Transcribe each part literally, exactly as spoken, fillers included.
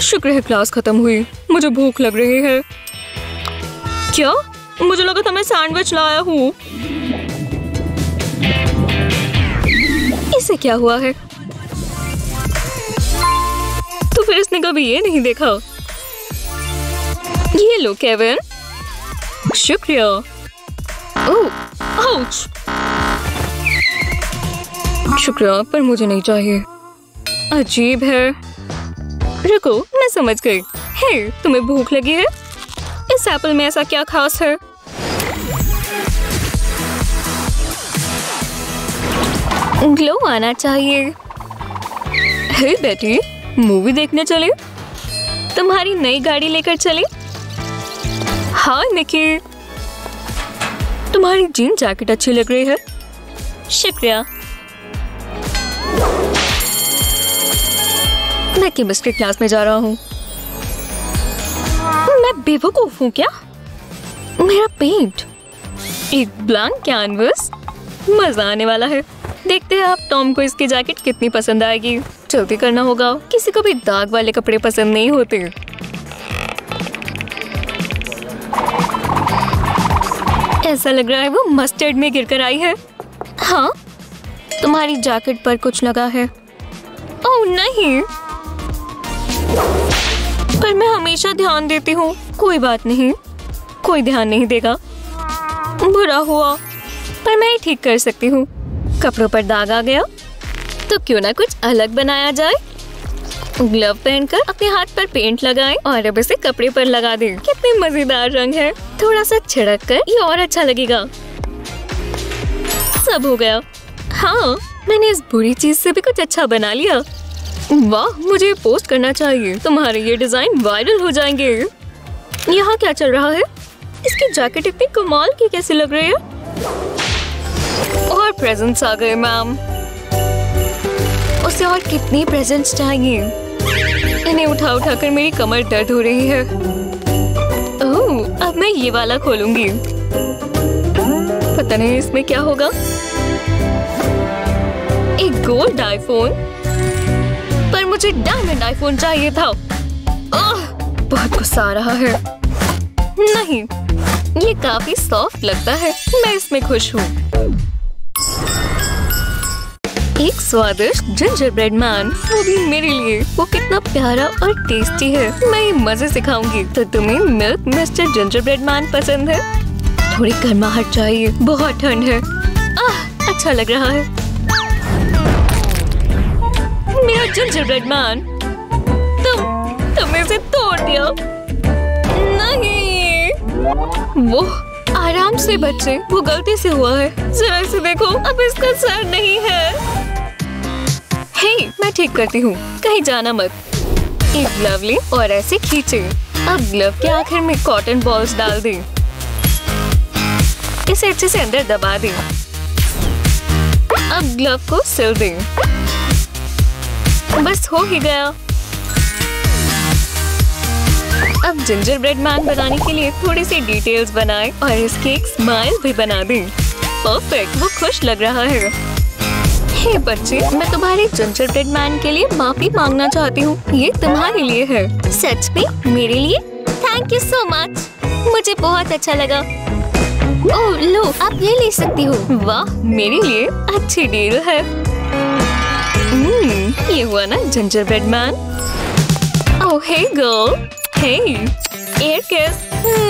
शुक्र है क्लास खत्म हुई। मुझे भूख लग रही है। क्या? मुझे लगा था मैं सैंडविच लाया हूँ। इसे क्या हुआ है? तो फिर इसने कभी ये नहीं देखा। ये लो केविन। शुक्रिया। Oh, ouch. शुक्रिया, पर मुझे नहीं चाहिए। अजीब है। रुको, मैं समझ गई। हे, तुम्हें भूख लगी है? इस एप्पल में ऐसा क्या खास है? ग्लो आना चाहिए। हे बेटी, मूवी देखने चले? तुम्हारी नई गाड़ी लेकर चले? हाँ निकी, तुम्हारी जीन जैकेट अच्छी लग रही है। शुक्रिया। मैं केमिस्ट्री क्लास में जा रहा हूँ। मैं बेवकूफ हूँ क्या? मेरा पेंट एक ब्लैंक कैनवस। मजा आने वाला है। देखते हैं आप टॉम को इसकी जैकेट कितनी पसंद आएगी। जल्दी करना होगा, किसी को भी दाग वाले कपड़े पसंद नहीं होते। ऐसा लग रहा है वो मस्टर्ड में गिरकर आई है। हाँ, तुम्हारी जैकेट पर कुछ लगा है। ओह नहीं, पर मैं हमेशा ध्यान देती हूँ। कोई बात नहीं, कोई ध्यान नहीं देगा। बुरा हुआ, पर मैं ठीक कर सकती हूँ। कपड़ों पर दाग आ गया तो क्यों ना कुछ अलग बनाया जाए। ग्लव पहनकर अपने हाथ पर पेंट लगाएं और अब इसे कपड़े पर लगा दें। कितने मजेदार रंग है। थोड़ा सा छिड़क कर ये और अच्छा लगेगा। सब हो गया। हाँ, मैंने इस बुरी चीज से भी कुछ अच्छा बना लिया। वाह, मुझे पोस्ट करना चाहिए। तुम्हारे ये डिजाइन वायरल हो जाएंगे। यहाँ क्या चल रहा है? इसकी जैकेट इतनी कमाल की कैसी लग रही है? और प्रेजेंट्स आ गए मैम। उसे और कितनी प्रेजेंट्स चाहिए? इन्हें उठा उठा कर मेरी कमर दर्द हो रही है। ओह, अब मैं ये वाला खोलूंगी। पता नहीं इसमें क्या होगा। एक गोल्ड आईफोन, पर मुझे डायमंड आईफोन चाहिए था। ओह, बहुत गुस्सा आ रहा है। नहीं, ये काफी सॉफ्ट लगता है। मैं इसमें खुश हूँ। एक स्वादिष्ट जिंजर ब्रेड मैन, वो भी मेरे लिए। वो कितना प्यारा और टेस्टी है। मैं ये मजे से खाऊंगी। तो तुम्हें milk mister gingerbread man पसंद है? थोड़ी गर्माहट चाहिए, बहुत ठंड है। आह, अच्छा लग रहा है। मेरा जिंजर ब्रेड मैन, तुम तुमने इसे तोड़ दिया। नहीं, वो आराम से बच्चे, वो गलती से हुआ है। जरा इसे देखो, अब इसका सर नहीं है। हे, मैं ठीक करती हूँ, कहीं जाना मत। एक ग्लव ले और ऐसे खींचे। अब ग्लव के आखिर में कॉटन बॉल्स डाल दें। इसे अच्छे से अंदर दबा दें। अब ग्लव को सिल दें। बस हो ही गया। अब जिंजर ब्रेड मैन बनाने के लिए थोड़ी सी डिटेल्स बनाएं और इसकी एक स्माइल भी बना दें। परफेक्ट, वो खुश लग रहा है। हे बच्चे, मैं तुम्हारे जिंजर ब्रेड मैन के लिए माफी मांगना चाहती हूँ। ये तुम्हारे लिए है। सच में मेरे लिए? थैंक यू सो मच, मुझे बहुत अच्छा लगा। ओह लो, आप ये ले सकती हो। वाह, मेरे लिए अच्छी डील है। हम्म, ये हुआ ना gingerbread man. Oh hey girl, hey, air kiss.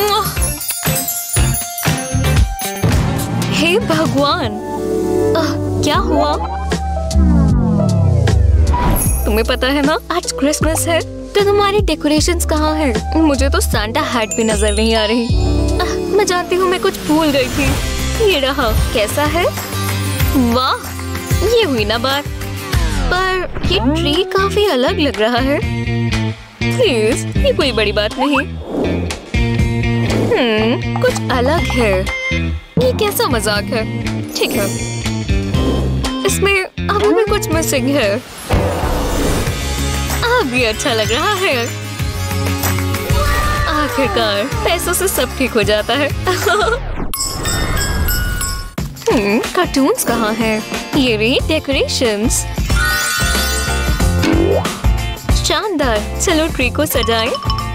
हे भगवान, आह, क्या हुआ? तुम्हें पता है ना, आज क्रिसमस है। तो तुम्हारी डेकोरेशंस कहाँ हैं? मुझे तो सांता हैट भी नजर नहीं आ रही। आह, मैं जानती हूँ, मैं कुछ भूल गई थी। ये रहा। कैसा है? वाह, ये हुई ना बात। पर ये ट्री काफी अलग लग रहा है। प्लीज, ये कोई बड़ी बात नहीं। हम्म, कुछ अलग है। ये कैसा मजाक है? ठीक है, इसमें अभी भी कुछ मिसिंग है। अब ये अच्छा लग रहा है। आखिरकार पैसों से सब ठीक हो जाता है। हम्म, कार्टून्स कहाँ हैं? ये रही डेकोरेशंस। शानदार। शानदार। चलो ट्री को सजाएं।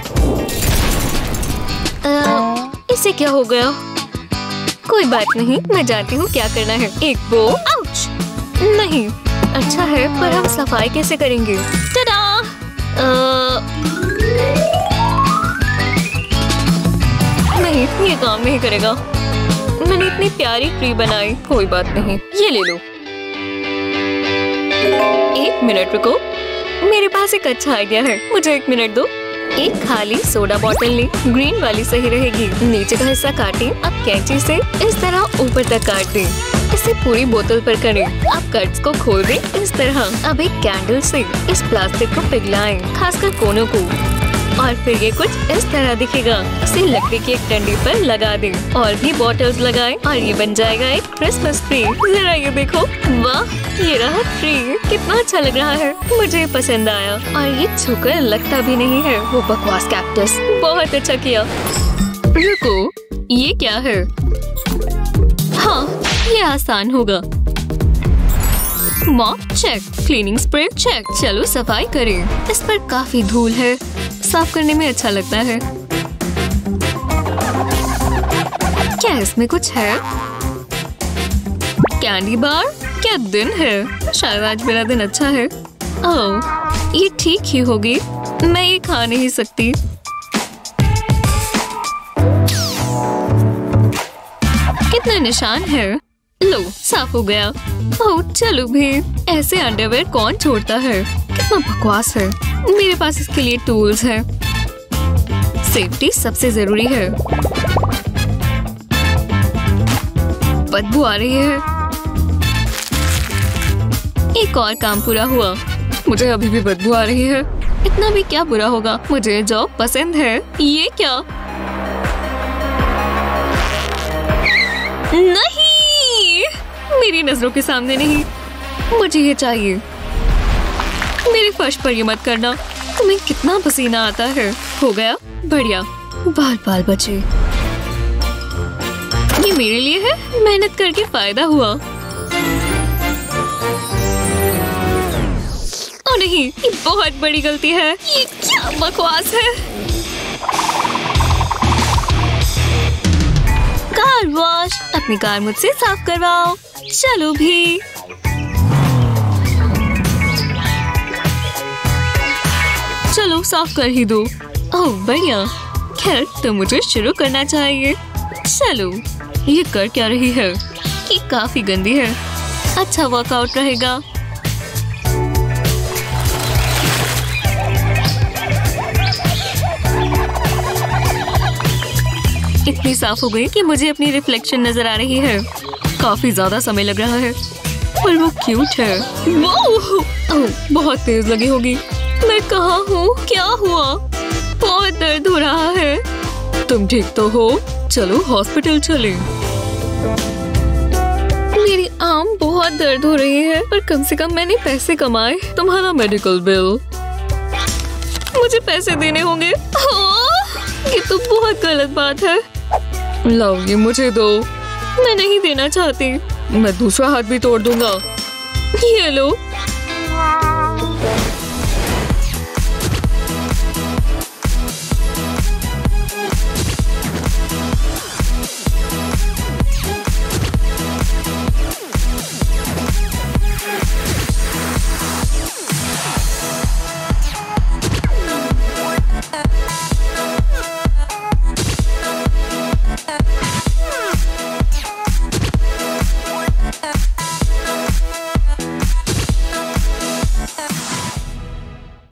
आ, इसे क्या हो गया? कोई बात नहीं, मैं जानती हूँ क्या करना है। एक बो। आउच! नहीं, अच्छा है, पर हम सफाई कैसे करेंगे? टडा! आ... नहीं, ये काम नहीं करेगा। मैंने इतनी प्यारी ट्री बनाई। कोई बात नहीं, ये ले लो। एक मिनट रुको, मेरे पास एक अच्छा आइडिया है। मुझे एक मिनट दो। एक खाली सोडा बोतल ली, ग्रीन वाली सही रहेगी। नीचे का हिस्सा काटें। अब कैंची से इस तरह ऊपर तक काट दें। इसे पूरी बोतल पर करें। अब कट्स को खोल दें इस तरह। अब एक कैंडल से इस प्लास्टिक को पिघलाएं, खासकर कोनों को, और फिर ये कुछ इस तरह दिखेगा। इसे लकड़ी की एक डंडी पर लगा दें और भी बॉटल्स लगाएं और ये बन जाएगा एक क्रिसमस ट्री। जरा ये देखो, वाह, ये रहा ट्री। कितना अच्छा लग रहा है, मुझे पसंद आया। और ये छूकर लगता भी नहीं है वो बकवास कैक्टस। बहुत अच्छा किया। रुको, ये क्या है? हाँ, ये आसान होगा। Mop check, cleaning spray check. चलो सफाई करें। इस पर काफी धूल है, साफ करने में अच्छा लगता है। क्या इसमें कुछ है? Candy bar? क्या दिन है, शायद आज मेरा दिन अच्छा है। ओह, ये ठीक ही होगी। मैं ये खा नहीं सकती। कितने निशान है। लो, साफ हो गया। ओह, चलो भी। ऐसे अंडरवेयर कौन छोड़ता है? कितना बकवास है। मेरे पास इसके लिए टूल्स हैं। सेफ्टी सबसे जरूरी है। बदबू आ रही है। एक और काम पूरा हुआ। मुझे अभी भी बदबू आ रही है। इतना भी क्या बुरा होगा, मुझे जॉब पसंद है। ये क्या? नहीं, मेरी नजरों के सामने नहीं। मुझे ये चाहिए। मेरे फर्श पर ये मत करना। तुम्हें कितना पसीना आता है। हो गया, बढ़िया। बाल बाल बचे। ये मेरे लिए है। मेहनत करके फायदा हुआ। ओ नहीं, ये बहुत बड़ी गलती है। ये क्या बकवास है। Car wash. अपनी कार मुझसे साफ करवाओ। चलो भी। चलो साफ कर ही दो। ओह बढ़िया। खैर, तो मुझे शुरू करना चाहिए। चलो, ये कर क्या रही है? ये काफी गंदी है। अच्छा वर्कआउट रहेगा। इतनी साफ हो गई कि मुझे अपनी रिफ्लेक्शन नजर आ रही है। काफी ज्यादा समय लग रहा है, पर वो क्यूट है। ओह, बहुत तेज लगी होगी। मैं कहाँ हूँ? क्या हुआ? बहुत दर्द हो रहा है। तुम ठीक तो हो? चलो हॉस्पिटल चलें। मेरी आर्म बहुत दर्द हो रही है, पर कम से कम मैंने पैसे कमाए। तुम्हारा मेडिकल बिल। मुझे पैसे देने होंगे। ये तो बहुत गलत बात है। लो, ये मुझे दो। मैं नहीं देना चाहती। मैं दूसरा हाथ भी तोड़ दूंगा। ये लो।